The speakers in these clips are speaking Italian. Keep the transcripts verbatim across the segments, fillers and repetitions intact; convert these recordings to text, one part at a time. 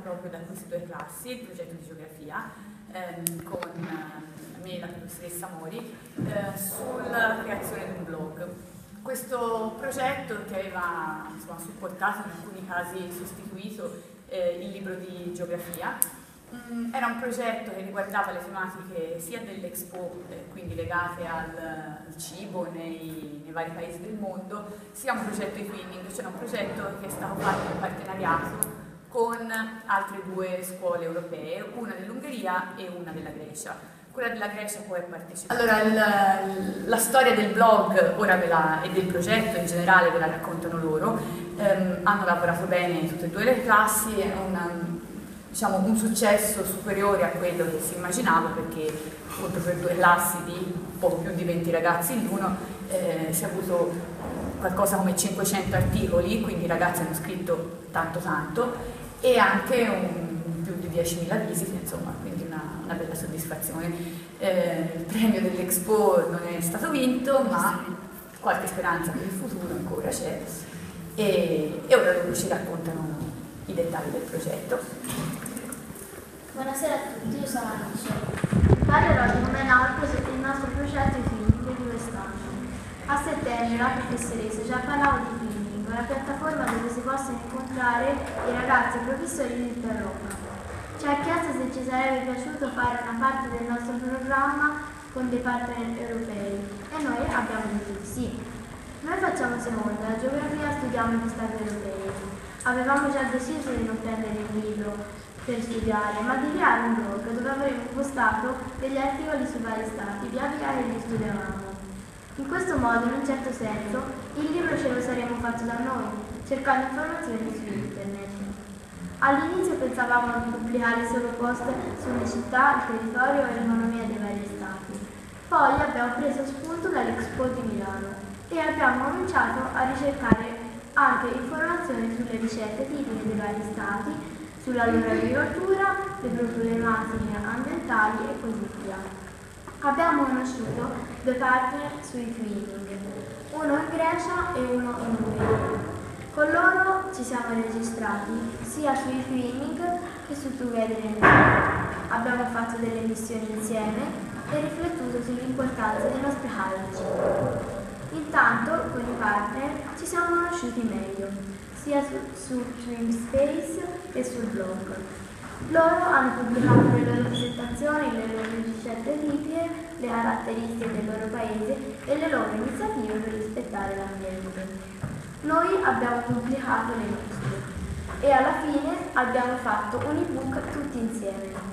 proprio da queste due classi, il progetto di geografia, ehm, con eh, me e la professoressa Mori, eh, sulla creazione di un blog. Questo progetto, che aveva insomma, supportato, in alcuni casi sostituito eh, il libro di geografia, mh, era un progetto che riguardava le tematiche sia dell'Expo, eh, quindi legate al, al cibo nei, nei vari paesi del mondo, sia un progetto di twinning, cioè un progetto che è stato fatto in partenariato con altre due scuole europee, una dell'Ungheria e una della Grecia. Quella della Grecia poi è partecipata. Allora, il, la storia del blog ora ve la, e del progetto in generale ve la raccontano loro. Um, hanno lavorato bene in tutte e due le classi, è una, diciamo, un successo superiore a quello che si immaginava, perché appunto per due classi di poco più di venti ragazzi in uno eh, si è avuto qualcosa come cinquecento articoli, quindi i ragazzi hanno scritto tanto tanto, e anche un, più di diecimila visite, insomma, quindi una, una bella soddisfazione. Eh, il premio dell'Expo non è stato vinto, ma qualche speranza per il futuro ancora c'è, e, e ora loro ci raccontano i dettagli del progetto. Buonasera a tutti, io sono Alice. Parlerò di come è nato il nostro progetto di twinning di quest'anno. A settembre la professoressa già parlava di twinning, una piattaforma dove si possono incontrare i ragazzi e i professori di tutta Roma. Ci ha chiesto se ci sarebbe piaciuto fare una parte del nostro programma con dei partner europei e noi abbiamo detto di sì. Noi facciamo seconda, la geografia studiamo gli stati europei. Avevamo già deciso di non prendere il libro per studiare, ma di creare un blog dove avremmo postato degli articoli su vari stati, via via che li studiavamo. In questo modo, in un certo senso, il libro ce lo saremmo fatto da noi, cercando informazioni su internet. All'inizio pensavamo di pubblicare solo post sulle città, il territorio e l'economia dei vari stati. Poi abbiamo preso spunto dall'Expo di Milano e abbiamo cominciato a ricercare anche informazioni sulle ricette tipiche dei vari stati, sulla loro agricoltura, le problematiche ambientali e così via. Abbiamo conosciuto due partner sui twinning, uno in Grecia e uno in Ungheria. Con loro ci siamo registrati sia sui twinning che su Together in Italia. Abbiamo fatto delle missioni insieme e riflettuto sull'importanza dei nostri college. Intanto con i partner ci siamo conosciuti meglio, sia su, su TwinSpace che sul blog. Loro hanno pubblicato le loro presentazioni, le loro ricette tipiche, le caratteristiche del loro paese e le loro iniziative per rispettare l'ambiente. Noi abbiamo pubblicato le nostre e alla fine abbiamo fatto un ebook tutti insieme.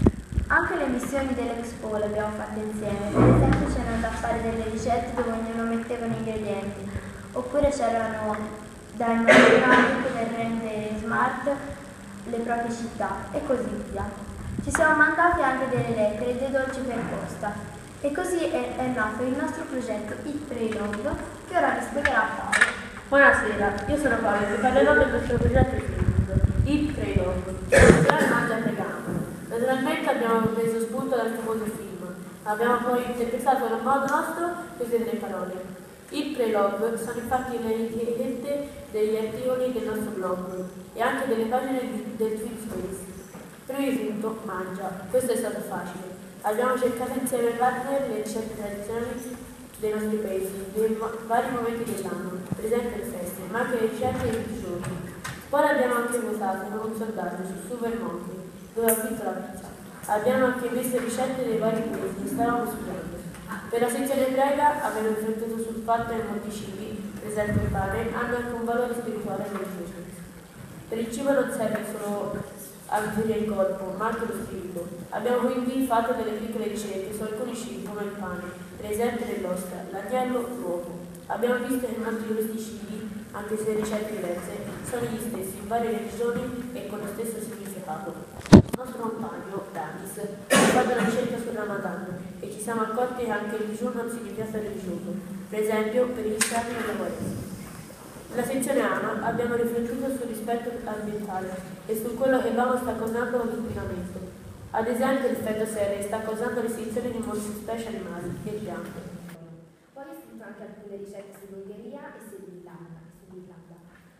Anche le missioni dell'Expo le abbiamo fatte insieme, per esempio c'erano da fare delle ricette dove ognuno metteva gli ingredienti, oppure c'erano da immaginare per rendere smart le proprie città e così via. Ci siamo mandati anche delle lettere e dei dolci per posta e così è, è nato il nostro progetto Eat, Pray, Love, che ora vi spiegherà Paolo. Buonasera, io sono Paolo e vi parlerò del nostro progetto di twinning, Eat, Pray, Love, cioè mangia e pregamo. Naturalmente abbiamo preso spunto dal famoso film, abbiamo poi interpretato a modo nostro queste tre parole. Eat, Pray, Love sono infatti le etichette degli articoli del nostro blog e anche delle pagine del TwinSpace. Primo punto, mangia. Questo è stato facile. Abbiamo cercato insieme ai partner le ricette tradizionali dei nostri paesi, dei vari momenti dell'anno, per esempio le feste, ma anche le ricette di tutti i giorni. Poi abbiamo anche votato con un sondaggio su Super Monkey, dove ha vinto la pizza. Abbiamo anche visto ricette dei vari paesi che stavamo studiando. Per la sezione prega abbiamo riflettuto sul fatto che molti cibi, per esempio il pane, hanno anche un valore spirituale religioso. Per il cibo non serve solo a nutrire il corpo, ma anche lo spirito. Abbiamo quindi fatto delle piccole ricette su alcuni cibi come il pane, per esempio dell'ostra, l'agnello, l'uovo. Abbiamo visto che molti di questi cibi, anche se ricette diverse, sono gli stessi in varie regioni e con lo stesso significato. Il nostro compagno, Danis, ha fatto una ricerca sul Ramadan e ci siamo accorti che anche il digiuno ha un significato religioso, per esempio per gli stati della Quaresima. Nella sezione A abbiamo riflettuto sul rispetto ambientale e su quello che l'uomo sta causando con l'inquinamento. Ad esempio l'effetto serra sta causando l'estinzione di molte specie animali e piante. Poi ho scritto anche alcune ricette sull'Ungheria e sull'Irlanda.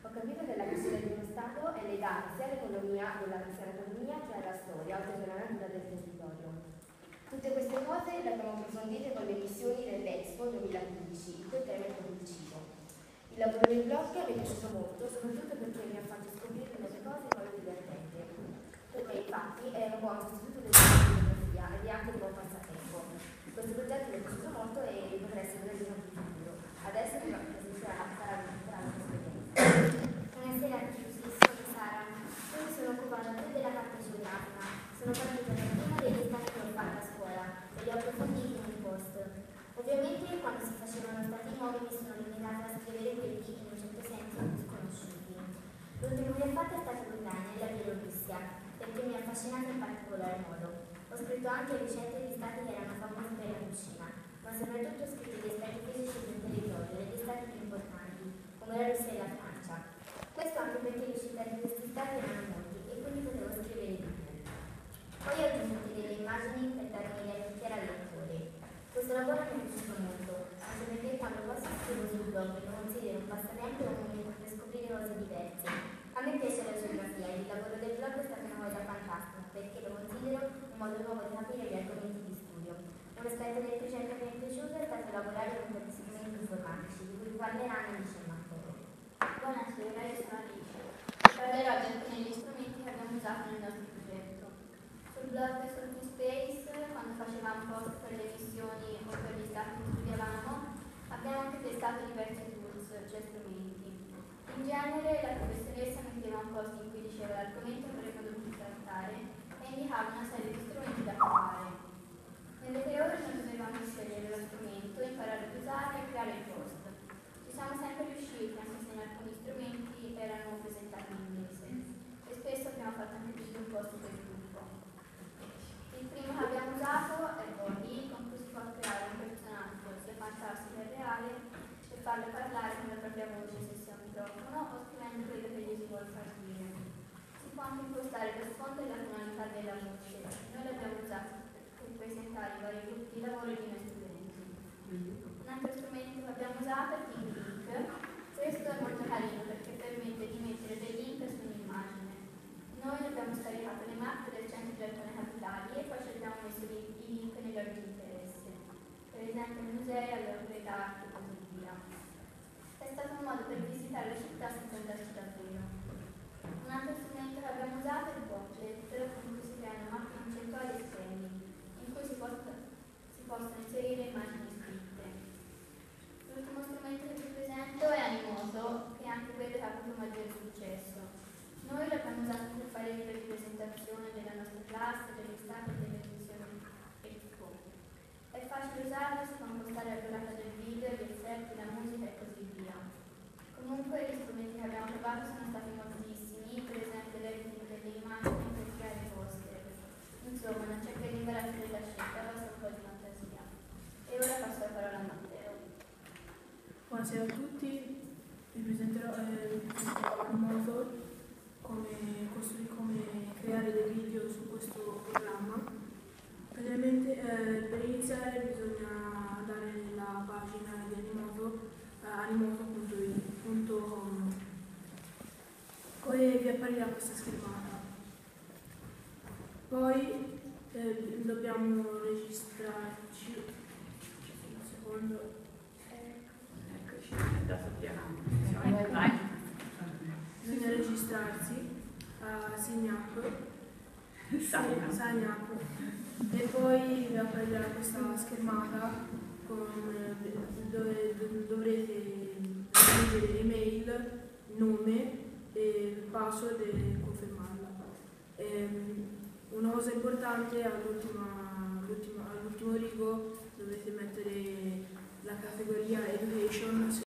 Ho capito che la missione di uno Stato è legata sia all'economia dell'economia che alla storia, oltre che alla natura del territorio. Tutte queste cose le abbiamo approfondite con le missioni dell'Expo duemilaquindici, il cui tema è proprio il cibo. Il lavoro del blog mi è piaciuto molto, soprattutto perché mi ha fatto scoprire nuove cose in modo divertente. Per me, infatti, è un buon sostituto della fotografia ed è anche un buon passatempo. Questo progetto mi è piaciuto molto e potrei seguire anche in futuro. Adesso mi presenterà sarà un'esperienza. Buonasera a tutti, sono Sara. Io mi sono occupata più della carta geografica. Sono partita da prima degli stati che ho fatto a scuola e li ho approfonditi in un post. Ovviamente quando si facevano stati nuovi mi sono limitata a scrivere quelli in un certo senso sconosciuti. L'ultimo che ho fatto è stato l'Ucraina e la Bielorussia, perché mi ha affascinato in particolar modo. Ho scritto anche ricette di stati che erano famosi per la cucina, ma soprattutto ho scritto gli aspetti fisici del territorio degli stati più importanti, come la Russia e la Francia. Questo anche perché le città di questi stati erano molti e quindi potevo scrivere di più. Poi ho aggiunto delle immagini per dare un'idea più chiara al lettore. Questo lavoro mi è piaciuto molto, anche perché quando posso scrivo sul blog lo considero un passatempo e un momento per scoprire cose diverse. A me piace la geografia e il lavoro del blog è stata una cosa fantastica, perché lo considero un modo nuovo di capire gli argomenti di studio. Un aspetto del progetto che mi è piaciuto è stato lavorare con degli strumenti informatici, di cui parleranno Alice e Matteo. Buonasera, io sono Alice. Parlerò di alcuni degli strumenti che abbiamo usato nel nostro progetto. Sul blog e sul Space, quando facevamo post per le missioni o per gli stati che studiavamo, abbiamo anche testato diversi tools, cioè strumenti. In genere la professoressa metteva un post in cui diceva l'argomento che avremmo dovuto trattare e indicava una serie di strumenti da provare. Nelle tre ore noi dovevamo scegliere lo strumento, imparare ad usare e creare il post. Ci siamo sempre riusciti, anche se in alcuni strumenti erano presentati in inglese, e spesso abbiamo fatto anche più di un post per il gruppo. Il primo che abbiamo usato è Body, con cui si può creare un personaggio sia fantastico che reale e farlo parlare con la propria voce se sia un microfono o scrivendo quello che gli si vuole far dire. Si può anche impostare lo sfondo e la tonalità della voce. Noi l'abbiamo usato per presentare i vari gruppi di lavoro di noi studenti. Un altro strumento che abbiamo usato è TeamLink. Questo è molto carino perché permette di mettere dei link su un'immagine. Noi abbiamo scaricato le mappe del centro di alcune capitali e poi ci abbiamo messo i link nei loro di interesse, per esempio ai musei, alle opere d'arte e così via. È stato un modo per visitare la città senza andarci davvero. Un altro strumento che abbiamo usato è il Booklet, con cui si creano mappe concettuali e schemi, in cui si, possa, si possono inserire immagini scritte. L'ultimo strumento che vi presento è Animoto, che è anche quello che ha avuto maggiore successo. Noi l'abbiamo usato per fare libri di presentazione della nostra classe, degli stati e delle missioni Expo. È facile usarlo, si può impostare la durata del video, gli effetti, la musica e così via. Comunque gli strumenti che abbiamo provato sono stati moltissimi, per esempio l'editing delle immagini per creare poster. Insomma, non c'è che l'imbarazzo della scelta, basta un po' di fantasia. E ora passo la parola a Matteo. Buonasera a tutti, vi presenterò eh, un modo come, come creare dei video su questo programma. Praticamente eh, per iniziare bisogna andare nella pagina di Animoto, eh, animoto punto it punto com, poi vi apparirà questa schermata. Poi eh, dobbiamo registrarci, un secondo. Eccoci, da sappiamo. Vai. Bisogna registrarsi a Sign Up, Sign Up, e poi vi apparirà questa schermata con, dove dovrete aggiungere l'email, nome e password e confermarla. E, una cosa importante all'ultimo rigo dovete mettere la categoria Education.